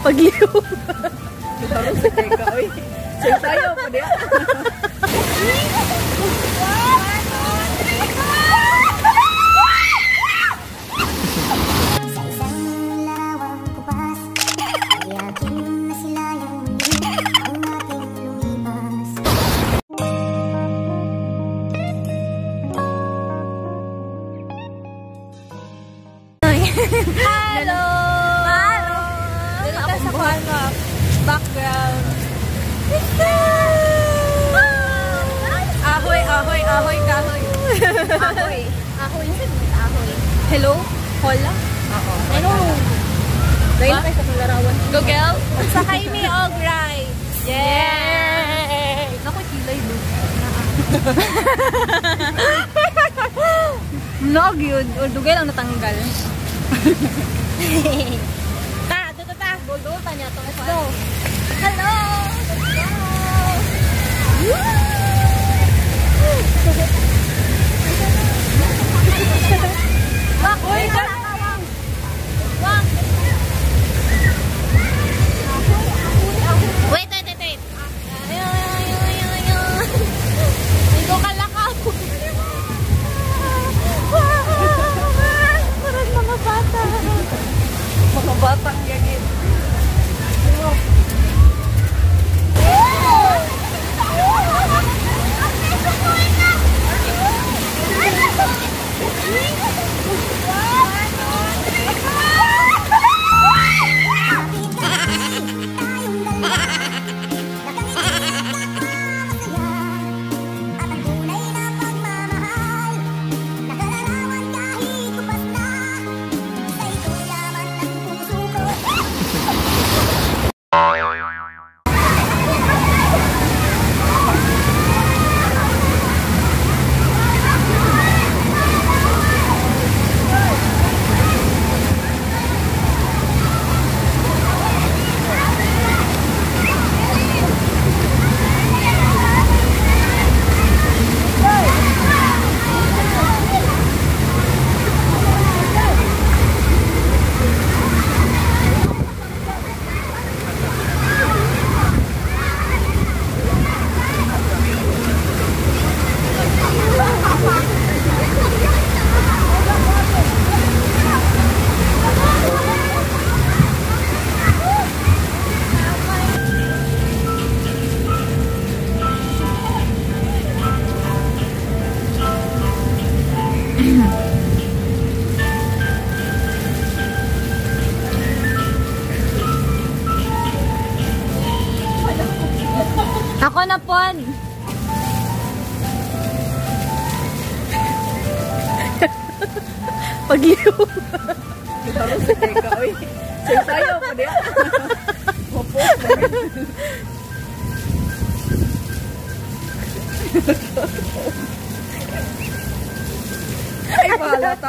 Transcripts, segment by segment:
Pagliw. Harus sakay ka, oy. Sayo po dia. Hello! Hello! Dito ka sa kwarto. Background. Ahoy, ahoy, ahoy, kahoy. Ahoy. Ahoy. Ahoy. Hello? Hola? Oo. Hello. Dahil na kayo sa larawan. Google? Sakay mi og ride. Yay! Naku, kilay do. Nog yun. Dugay lang natanggal. Ta, Gold tanya to. Let's go. Hello. Wak, uy, wak. Wait. Ito kalakaw. Parang mga bata. Mga batang gagit. Ako na pon. Pagliw. Harus sakay ka, oy. Sayo po dia. Opo. Ay, balata.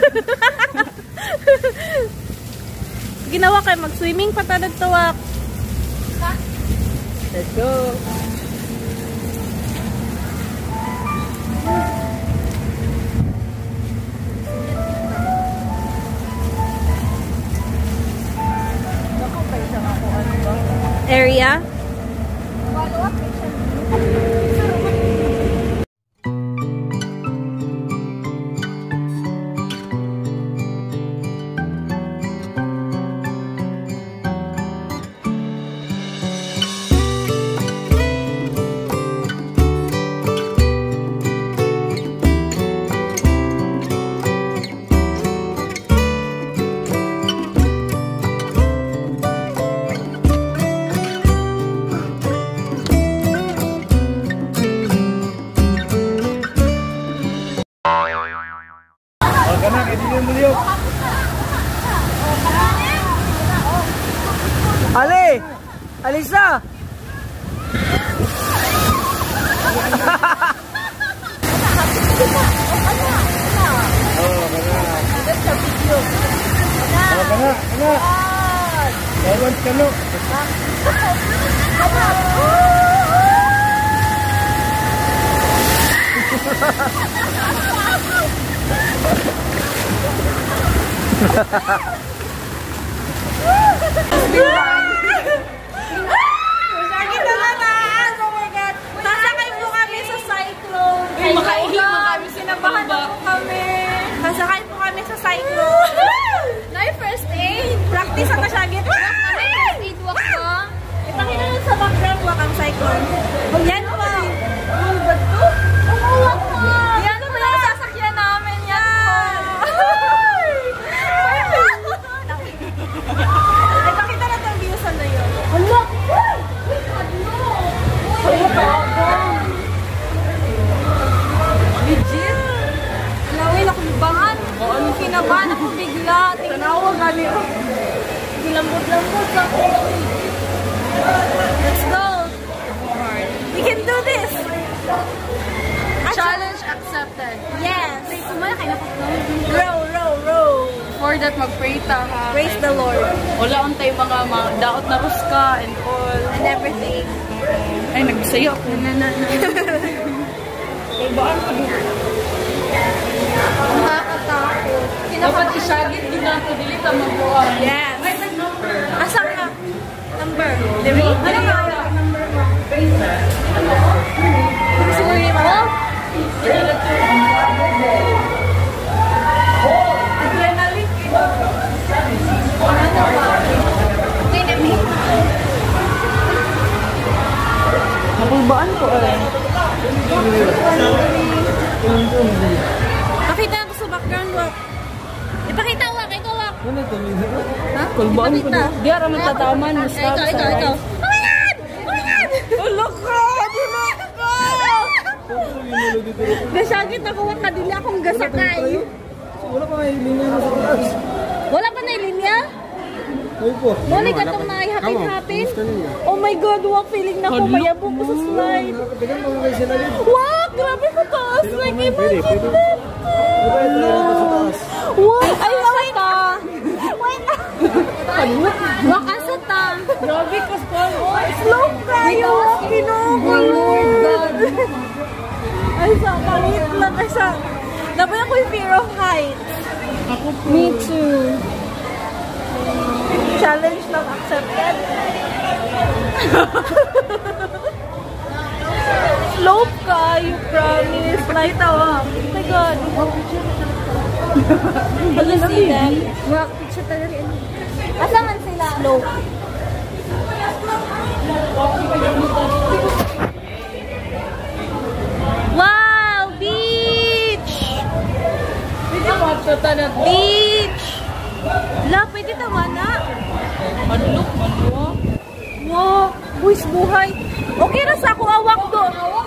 Ginawa kayo mag-swimming patanod tawak. Let's go. Area. Ali! Alisa! Ewan kano. Ha ha ha! activity sa Kasyagit. Speed walk ko. Ipakita lang sa background walk ang cyclone. Yan po. Ano ba ito? Umuwak po. Yan po yung sasakyan namin. Yan po. Ipakita na itong views na yun. Hala! Legit? Lawin ako bangan. Kinabahan ako bigla. Tanawag gani. Lambot-lambot sa ako. Let's go. We can do this. Challenge accepted. Yes. Kumala kayo na po. Row, row, row. For that, mag-pray ta ha. Praise the Lord. Wala on tayo mga daot na ruska and all. And everything. Ay, nagsayo ako. Ay, baan ka dito? Nakakatakot. Dapat isagit din nato dili ta magbuhat. Yes. Asan ka? Number? Diri? Ano nga? Number mo? Sorry mo? Adrenaline. Ano ba? Dynamic. Napulbaan ko eh. Pakita ako sa background walk. Ipakita walk, ikaw walk. Ha? Kulbaan ko Ipakita. di ara man tataman mo stop. Ikaw. Pamayan! Pamayan! Ulo ka! Gasagit ako walk, kadili akong gasakay. Wala pa may linya na sa taas. Wala pa na yung linya? Ay po. Wala ka itong happy-happy? Oh my God, walk, feeling na ko mayabog ko sa slide. Nakakabigan mo kayo sila dito. Wow, grabe ko taas. Like, imagine that. Wow, ay, wait na. Wait na. Wakasa ta. Grabe ka Slope tayo. Kinugulod. Ay, sa pangit lang. Ay, sa... Naboy ako yung fear of heights. Me too. Challenge lang accepted. Slope ka, you promise. Light tawa. Oh my God. Can you see them? Walk, picture talaga. Asangan sila? Slope. Wow! Beach! Pwede mo na Beach! La, pwede tama na. Madulok man mo. Wow! Buwis buhay. Okay na sa ako awak do.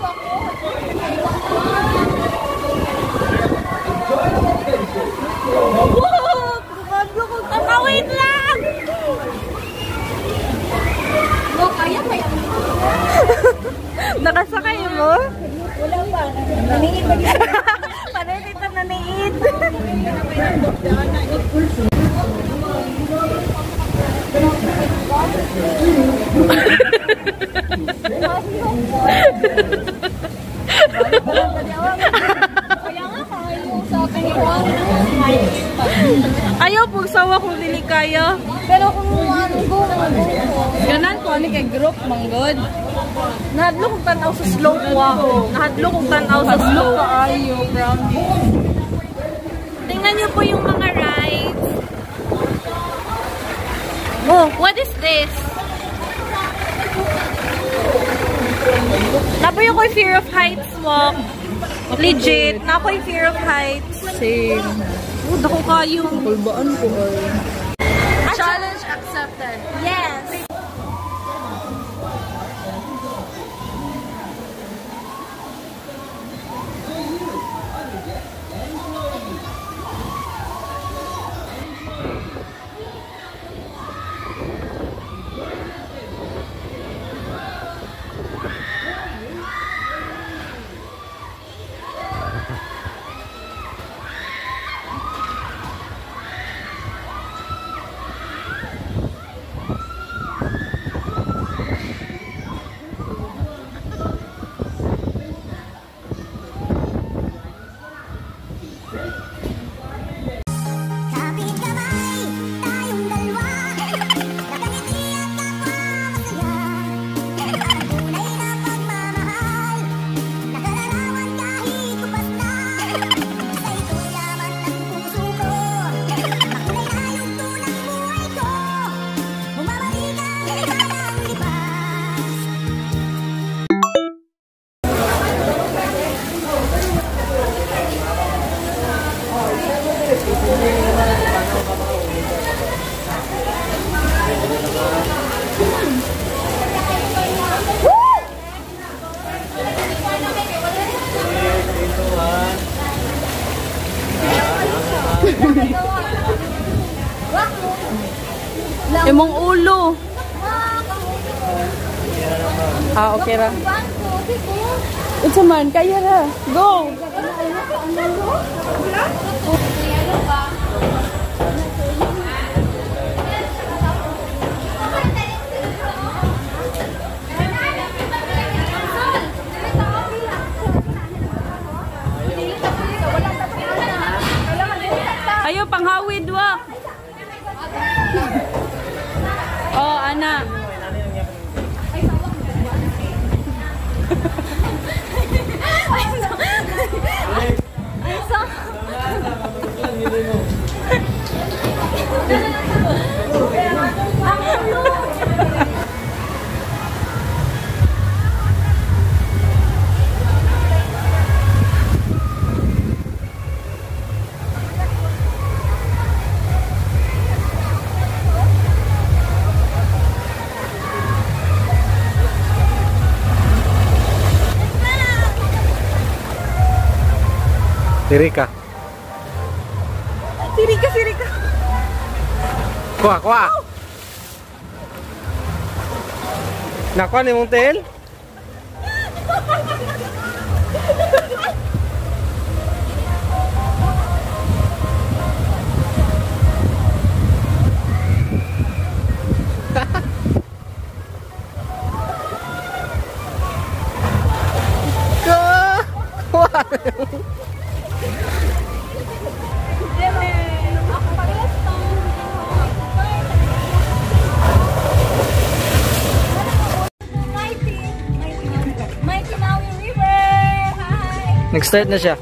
Wow! Grabe ko. Wait lang! Wow, kaya. Nakasakay mo? Wala pa. Naniid ba dito? Panay dito naniid. Ayaw pag sawa kung dili kaya. Pero kung ano go. Ganan ko ani kay group manggod. Nahadlo kong tanaw sa slope wow. Nahadlo kong tanaw sa slope. Kaayo, promise. Tingnan niyo po yung mga rides. Oh, what is this? Napoy ako yung fear of heights walk. Legit. Napoy yung fear of heights. Same. Oh, dako kayo. Kulbaan ko ay. Challenge accepted. Yes. Go! Ah, okay ra. Ito man, kaya ra. Go! Ayo, panghawid wa. Oh, anak. Sirika. Sirika, sirika. Kuha, kuha. Nakuha ni mong tail? Nag-start na siya.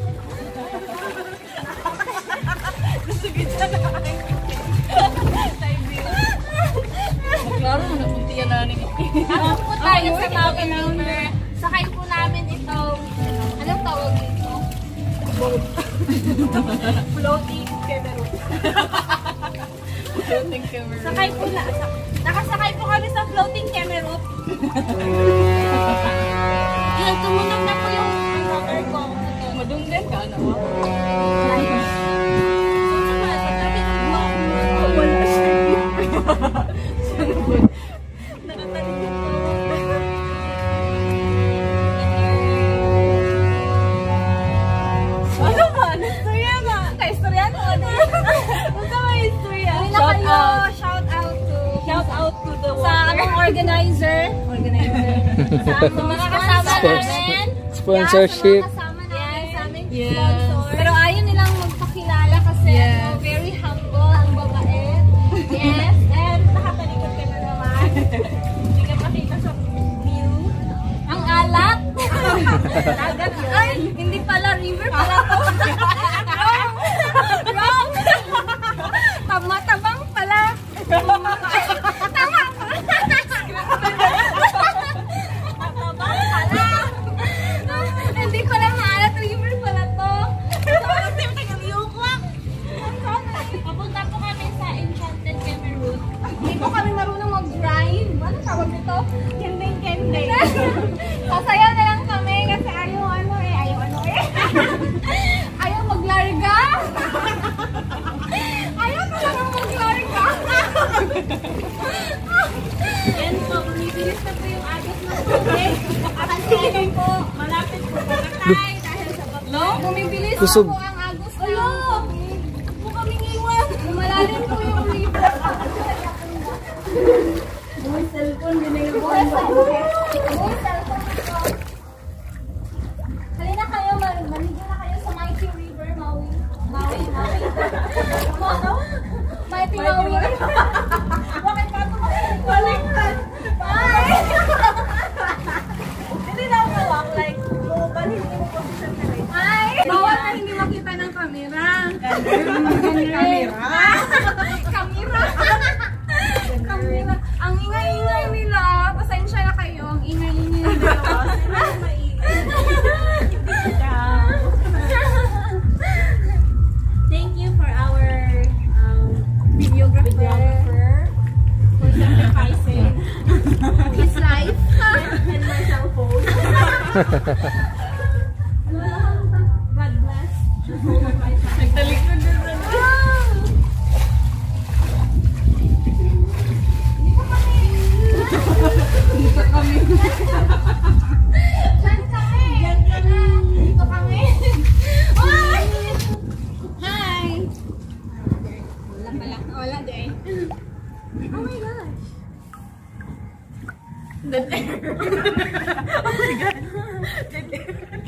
Klaro mo napuntiyan na ni. Ako po tayo sa Maui River. Sakay po namin itong, anong tawag dito? Floating camera. Floating camera. Sakay po na, nakasakay po kami sa floating camera. Yan, tumunog na po yung water ko. Madunggan ka, ano? Wala siya. Ano ba? Istorya nga. Kaistorya ko. Basta may istorya. Shout out to the sa among organizer. sa mga kasama namin. Sponsorship. Sa mga kasama namin, sa aming Yes. sponsor. Pero ayaw nilang magpakilala kasi Yes. very humble ang babae. Yes, and nakatalikod ka na naman. Hindi ka pakita sa view. Ang alat. Dagat yun. Ay, hindi pala river pala to. Wrong. Tama-tabang pala. Tama pa. Tama-tabang pala. Hindi pala maalat river pala to. Papunta po kami sa Enchanted Cameroon. Hindi po kami marunong mag-grind. Ano tawag nito? Kending-kending. Sasayaw na lang kami kasi ayaw ayaw maglarga. Ayaw talaga maglarga. Yan po, bumibilis na po yung agos ng tubig. Kasi ano po, malapit po patay dahil sa bagyo. Bumibilis na Kusog. po ang agos ng tubig. Huwag po kaming iwan. Lumalalim po yung river. Buhay cellphone, binigyan po. Buhay cellphone po. Halina kayo, maligo na kayo sa Mighty River, Maui. Mighty Maui. Bakit pa ito baliktad? Hindi na ako mawak, like, mobile, hindi mo position ka rin. Ay! Bawal na hindi makita ng camera. Camera? Camera. Ang ingay-ingay nila. Pasensya na kayo. Ang ingay-ingay nila. Thank you for our videographer for sacrificing his life and my cell phone. God bless. Nagtalikod na. Hindi ko kami Saan kami? Dito kami. Oy! Hi! Wala pala. Wala din. Oh my gosh. Dead air. Oh my God. Dead air.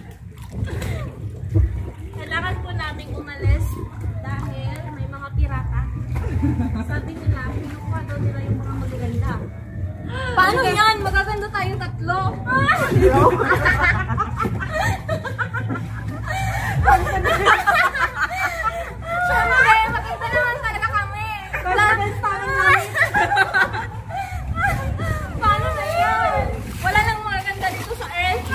Kailangan po nating umalis dahil may mga pirata. Sabi nila, pinukuha daw nila yung mga magaganda. Paano yan? Magaganda tayong tatlo. Siyempre, maganda naman talaga kami. Kailangan sa amin namin. Paano na yan? Wala nang magaganda dito sa Earth.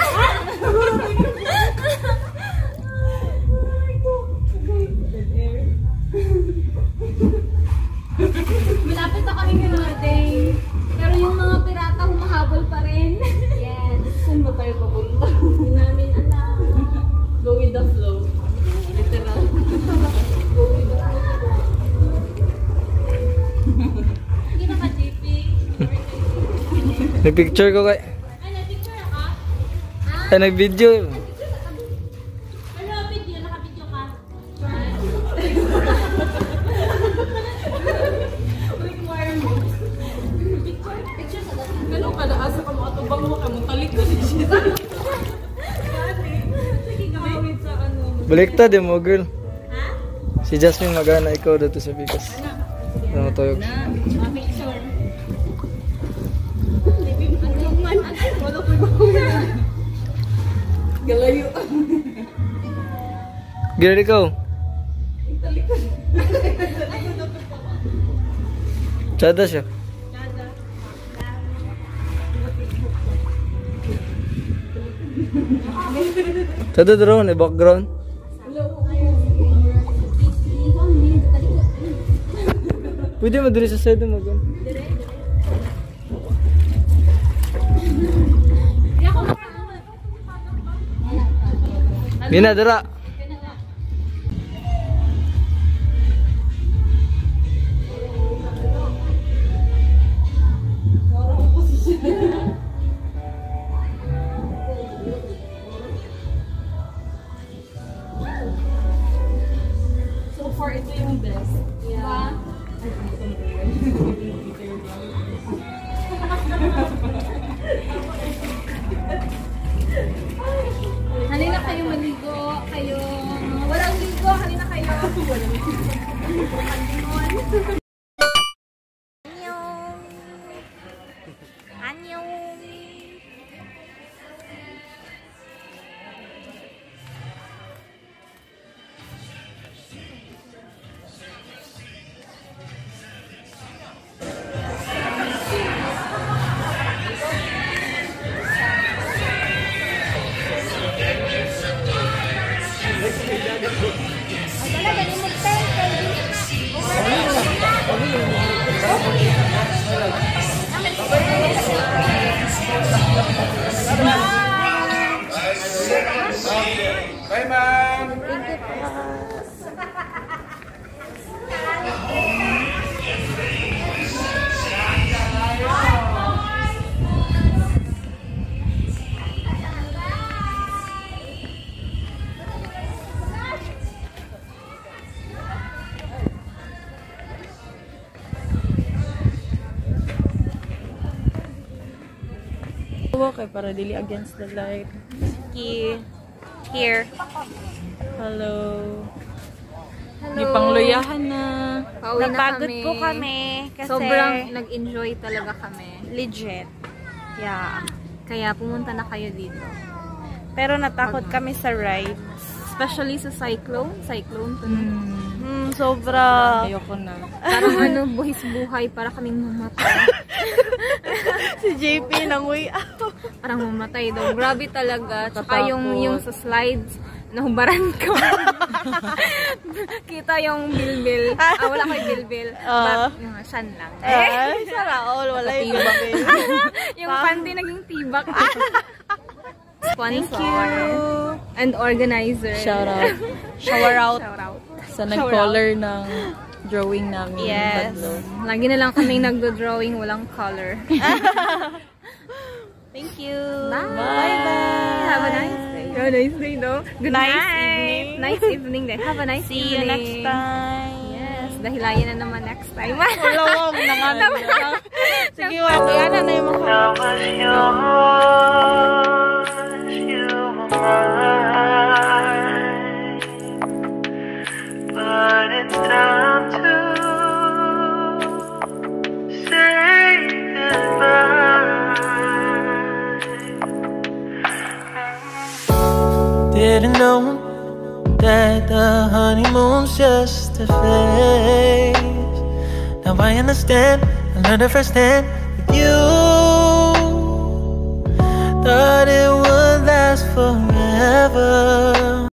Malapit na kami dumating. Pero yung mga pirata humahabol pa rin. Yes. Saan ba tayo papunta? Hindi namin alam. Go with the flow. Literal. Go with the flow. Hindi na ka-JP. Nag-picture ko kay... Ay, nag-picture ka? Ay, nag-video. Ano, video? Naka-video ka? Picture sa dati. Ganun ka asa ka mo atubang mo ka mo talikod siya. Sige gawin sa ano. Baliktad mo, girl. Ha? Si Jasmine magana, ikaw dito sa bigas. Ano mo toyog? Picture. Wala ko ba? Galayo. Girl, ikaw. Talikod. Tsada siya. Tsada drone, eh, background. Pwede mo diri sa side mo, girl. Mina, dira. So far, ito yung best. Yeah. Halina kayo maligo, kayo walang ligo, halina kayo. Annyeong. Annyeong. Talaga ni Mugtay, Bye, ma'am. Okay, para dili against the light. Here. Hello. Hello. Di pangluyahan na. Pauwi na Napagod kami. po kami kasi Sobrang nag-enjoy talaga kami. legit. Yeah. Kaya pumunta na kayo dito. Pero natakot kami sa ride. Especially sa cyclone. Cyclone to na. Sobra. Ayoko na. Parang ano, buhis buhay para kaming mamatay. Si JP nanguy ako. Parang mamatay daw. Grabe talaga. Tsaka Tatakot. yung sa slides, nahubaran ko. Kita yung bilbil. Wala ko yung bilbil. But, yung syan lang. Ay, saraol. Wala yung baby. Yung panty naging tibak. Thank Sponsor. you. And organizer. Shout out Shower out. Shout out. sa nag-color ng drawing namin. Yes. Tatlo. Lagi na lang kaming nagdo-drawing, walang color. Thank you. Bye-bye. Have a nice day. Have a nice day, no? Good Nice night. evening. Nice evening din. Have a nice See evening. you next time. Yes, dahilayan na naman next time. Wala, wag na nga. Sige, wag. Yan na yung mga. I was yours, you were mine. But it's time to say goodbye. Didn't know that the honeymoon's just a phase. Now I understand, I learned it firsthand with you. Thought it would last forever.